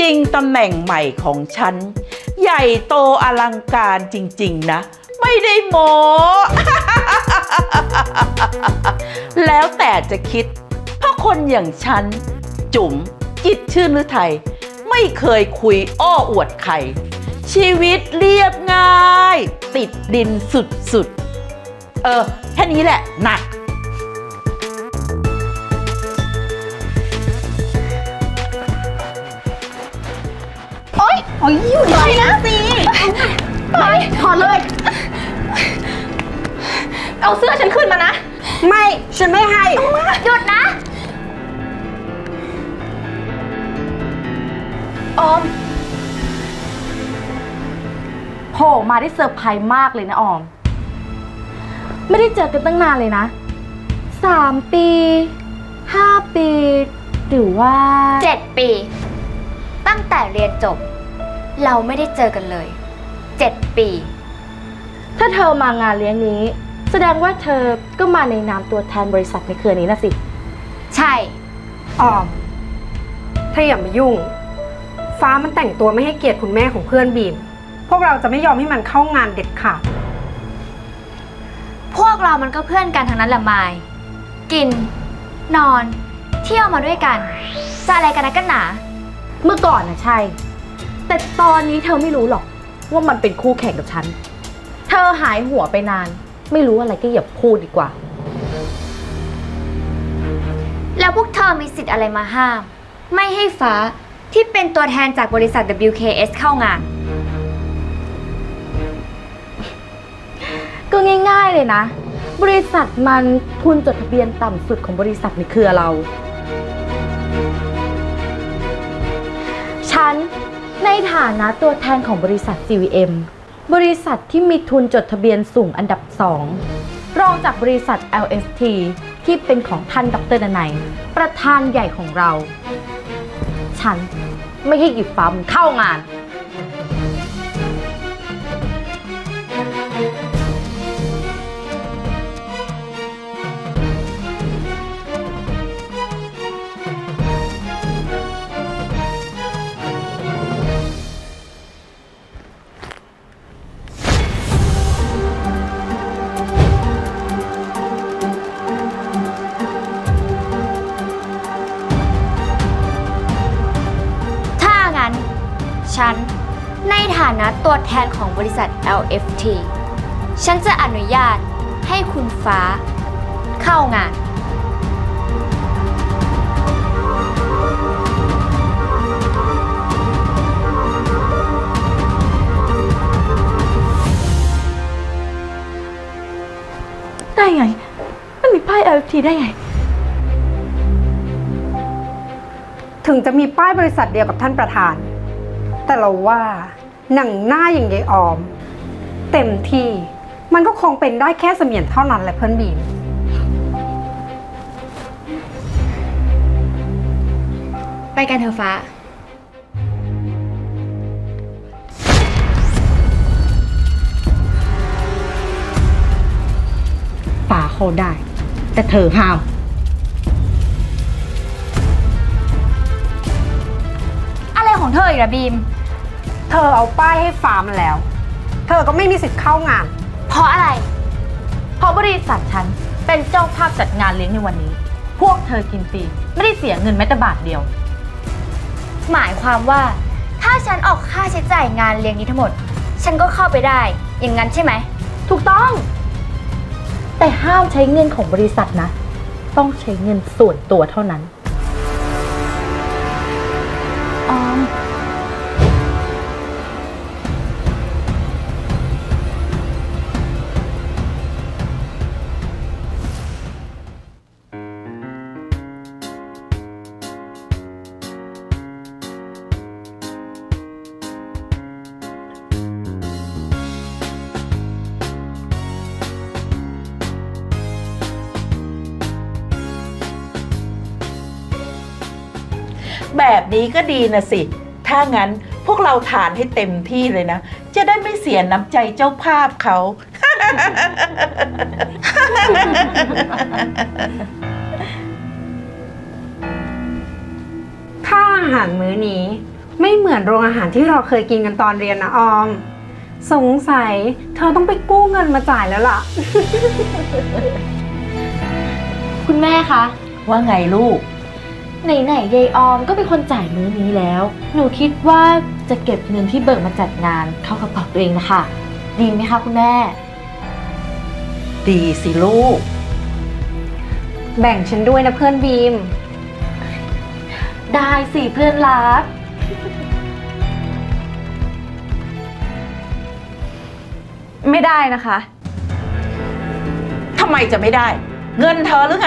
ริงๆตำแหน่งใหม่ของฉันใหญ่โตอลังการจริงๆนะไม่ได้โม้ แล้วแต่จะคิดเพราะคนอย่างฉันจุ๋มจิตรชื่นฤทัยไม่เคยคุยอ้ออวดใครชีวิตเรียบง่ายติดดินสุดๆแค่นี้แหละหนักโอ๊ยอยู่เลยนะสิไปถอดเลยเอาเสื้อฉันขึ้นมานะไม่ฉันไม่ให้หยุดนะออมโผล่มาได้เซอร์ไพรส์มากเลยนะออมไม่ได้เจอกันตั้งนานเลยนะ3 ปี5 ปีหรือว่า 7 ปีตั้งแต่เรียนจบเราไม่ได้เจอกันเลย7 ปีถ้าเธอมางานเลี้ยงนี้แสดงว่าเธอก็มาในนามตัวแทนบริษัทในเครือนี้นะสิใช่ออมถ้าอย่ามายุ่งฟ้ามันแต่งตัวไม่ให้เกียรติคุณแม่ของเพื่อนบีมพวกเราจะไม่ยอมให้มันเข้างานเด็ดขาดพวกเรามันก็เพื่อนกันทั้งนั้นแหละมายกินนอนเที่ยวมาด้วยกันจะอะไรกันนะกันหนาเมื่อก่อนนะใช่แต่ตอนนี้เธอไม่รู้หรอกว่ามันเป็นคู่แข่งกับฉันเธอหายหัวไปนานไม่รู้อะไรก็อย่าพูดดีกว่าแล้วพวกเธอมีสิทธิ์อะไรมาห้ามไม่ให้ฟ้าที่เป็นตัวแทนจากบริษัท WKS เข้างานก็ง่ายๆเลยนะบริษัทมันทุนจดทะเบียนต่ำสุดของบริษัทในเครือเราฉันในฐานะตัวแทนของบริษัท CVM บริษัทที่มีทุนจดทะเบียนสูงอันดับ2รองจากบริษัท LST ที่เป็นของท่านดร.ดนัยประธานใหญ่ของเราฉันไม่ให้หยิบฟ้ามันเข้างานฉันในฐานะตัวแทนของบริษัท LFT ฉันจะอนุญาตให้คุณฟ้าเข้างานได้ไงมันมีป้าย LFT ได้ไงถึงจะมีป้ายบริษัทเดียวกับท่านประธานแต่เราว่าหนังหน้าอย่างยายออมเต็มที่มันก็คงเป็นได้แค่เสมียนเท่านั้นแหละเพื่อนบีมไปกันเถอะฟ้าป่าเขาได้แต่เธอห้ามอะไรของเธออีกล่ะบีมเธอเอาป้ายให้ฟ้ามาแล้วเธอก็ไม่มีสิทธิ์เข้างานเพราะอะไรเพราะบริษัทฉันเป็นเจ้าภาพจัดงานเลี้ยงในวันนี้พวกเธอกินฟรีไม่ได้เสียเงินแม้แต่บาทเดียวหมายความว่าถ้าฉันออกค่าใช้จ่ายงานเลี้ยงนี้ทั้งหมดฉันก็เข้าไปได้อย่างนั้นใช่ไหมถูกต้องแต่ห้ามใช้เงินของบริษัทนะต้องใช้เงินส่วนตัวเท่านั้นออมแบบนี้ก็ดีนะสิถ้างั้นพวกเราทานให้เต็มที่เลยนะจะได้ไม่เสียน้ำใจเจ้าภาพเขาค่าอาหารมื้อนี้ไม่เหมือนโรงอาหารที่เราเคยกินกันตอนเรียนนะออม สงสัยเธอต้องไปกู้เงินมาจ่ายแล้วล่ะคุณแม่คะว่าไงลูกไหนๆยายออมก็เป็นคนจ่ายมื้อนี้แล้ว หนูคิดว่าจะเก็บเงินที่เบิกมาจัดงานเข้ากระเป๋าตัวเองนะคะดีไหมคะคุณแม่ดีสิลูกแบ่งฉันด้วยนะเพื่อนบีมได้สิเพื่อนรักไม่ได้นะคะทำไมจะไม่ได้ เงินเธอหรือไง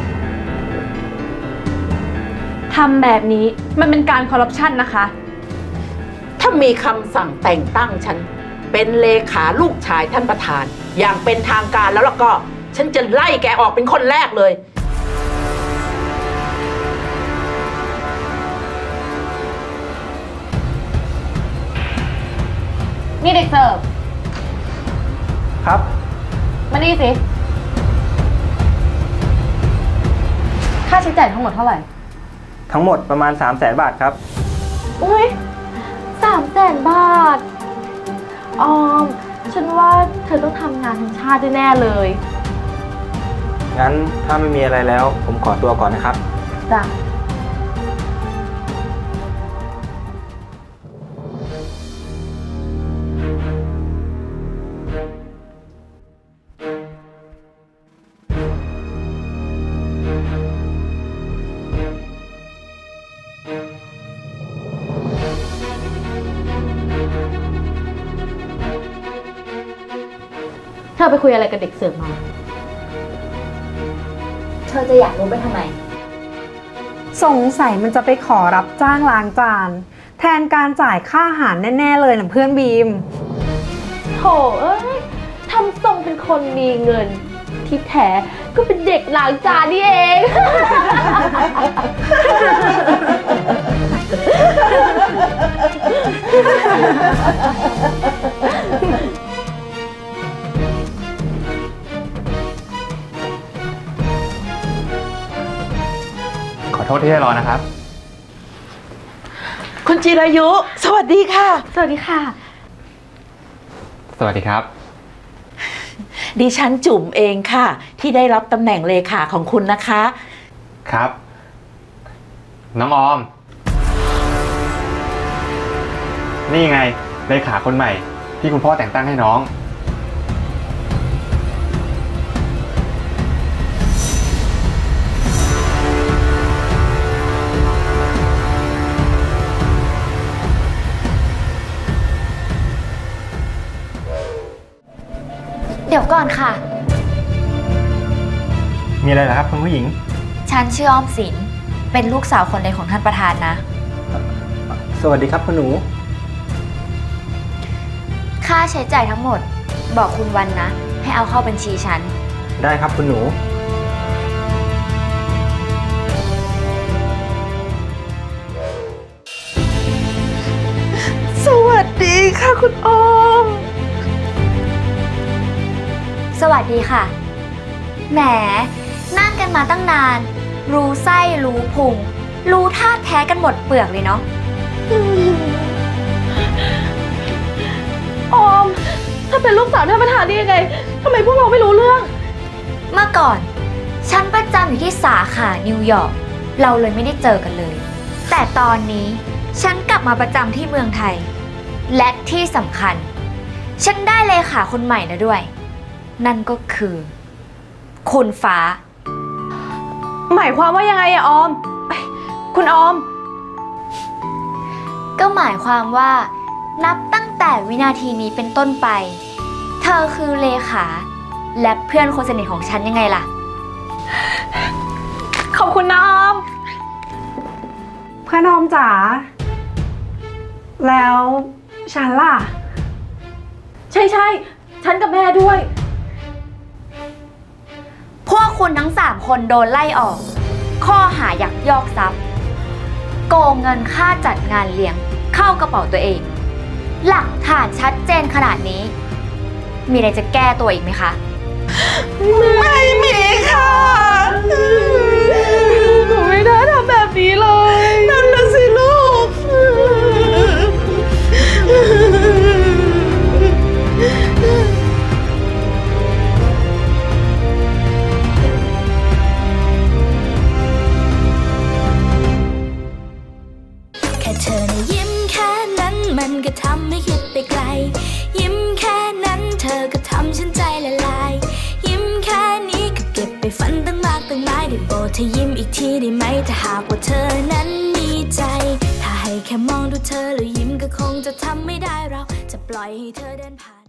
ทำแบบนี้มันเป็นการคอร์รัปชันนะคะถ้ามีคำสั่งแต่งตั้งฉัน เป็นเลขาลูกชายท่านประธาน อย่างเป็นทางการแล้วก็ ฉันจะไล่แกออกเป็นคนแรกเลยนี่เด็กเสิร์ฟครับมานี่สิ ค่าใช้จ่ายทั้งหมดเท่าไหร่ทั้งหมดประมาณ 300,000 บาทครับอุ้ย300,000 บาท ออม ฉันว่าเธอต้องทำงานทั้งชาติแน่เลยงั้นถ้าไม่มีอะไรแล้วผมขอตัวก่อนนะครับจ้ะ เธอไปคุยอะไรกับเด็กเสิร์ฟมาเธอจะอยากรู้ไปทำไมสงสัยมันจะไปขอรับจ้างล้างจาน แทนการจ่ายค่าอาหารแน่ๆเลยนะเพื่อนบีมโถเอ้ย ทำทรงเป็นคนมีเงิน ที่แท้ก็เป็นเด็กล้างจานนี่เองขอโทษที่ให้รอนะครับคุณจิรายุ สวัสดีค่ะสวัสดีค่ะสวัสดีครับดิฉันจุ๋มเองค่ะ ที่ได้รับตำแหน่งเลขาของคุณนะคะครับ น้องออม นี่ไงเลขาคนใหม่ ที่คุณพ่อแต่งตั้งให้น้องเดี๋ยวก่อนค่ะมีอะไรเหรอครับคุณผู้หญิงฉันชื่อออมสิน เป็นลูกสาวคนเล็กของท่านประธานนะสวัสดีครับคุณหนูค่าใช้จ่ายทั้งหมด บอกคุณวันนะ ให้เอาเข้าบัญชีฉันได้ครับคุณหนูสวัสดีค่ะคุณออมสวัสดีค่ะ แหม นั่งกันมาตั้งนาน รู้ไส้รู้พุง รู้ท่าแท้กันหมดเปลือกเลยเนาะออม ถ้าเป็นลูกสาวท่านประธานได้ยังไง ทำไมพวกเราไม่รู้เรื่องเมื่อก่อน ฉันประจำอยู่ที่สาขานิวยอร์ก เราเลยไม่ได้เจอกันเลย แต่ตอนนี้ฉันกลับมาประจำที่เมืองไทย และที่สำคัญ ฉันได้เลขาคนใหม่แล้วด้วย นั่นก็คือ คุณฟ้าหมายความว่ายังไงอะออมเอ้ยคุณออมก็หมายความว่านับตั้งแต่วินาทีนี้เป็นต้นไป เธอคือเลขาและเพื่อนคนสนิทของฉันยังไงล่ะขอบคุณนะออมเพื่อนออมจ๋า แล้วฉันล่ะใช่ฉันกับแม่ด้วยพวกคุณทั้ง3คนโดนไล่ออก ข้อหายักยอกทรัพย์ โกงเงินค่าจัดงานเลี้ยงเข้ากระเป๋าตัวเอง หลักฐานชัดเจนขนาดนี้ มีอะไรจะแก้ตัวอีกไหมคะไม่มีค่ะหนูไม่ได้ทำแบบนี้เลยนั่นน่ะสิลูกได้โปรดเธอยิ้มอีกทีได้ไหมถ้าหากว่าเธอนั้นมีใจถ้าให้แค่มองดูเธอแล้วยิ้มก็คงจะทำไม่ได้เราจะปล่อยให้เธอเดินผ่าน